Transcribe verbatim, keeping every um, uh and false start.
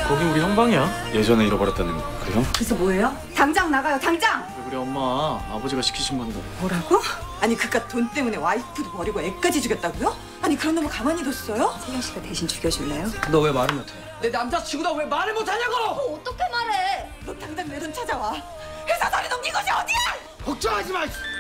거기 우리 형 방이야. 예전에 잃어버렸다는 그 형? 그래서 뭐예요? 당장 나가요, 당장! 우리 엄마 아버지가 시키신 건데. 뭐라고? 아니 그깟 돈 때문에 와이프도 버리고 애까지 죽였다고요? 아니 그런 놈을 가만히 뒀어요? 세경 씨가 대신 죽여줄래요? 너 왜 말을 못해? 내 남자친구다 왜 말을 못하냐고! 어, 어떻게 말해? 너 당장 내 돈 찾아와. 회사 자리 넘긴 것이 어디야! 걱정하지 마!